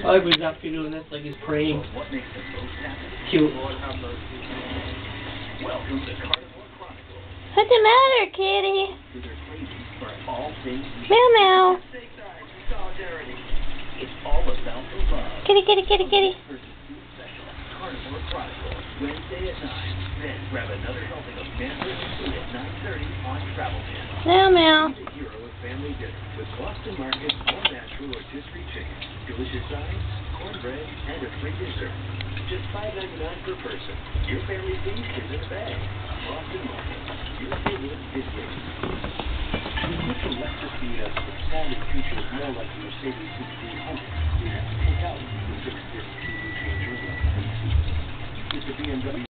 I like when he's actually doing this, like he's praying. What makes them most happy? Cute. Welcome to Carnivore Chronicles. What's the matter, kitty? With their cravings for all things Meow meow. solidarity. It's all about the love. Kitty, kitty, kitty, kitty. Special Carnivore Chronicles, Wednesday at 9. Then grab another helping of Mandarin food at 9:30 on Travel Channel. Meow meow. Be the hero of family dinner with Boston Market, all natural rotisserie chicken, delicious sides, cornbread, and a free dessert. Just $5.99 per person. Your family feast is in a bag. Boston Market. Your favorite is yours. We put the recipe of expanded features more like the Mercedes 1600. We have to take out the 6-disc TV changer. It's a BMW.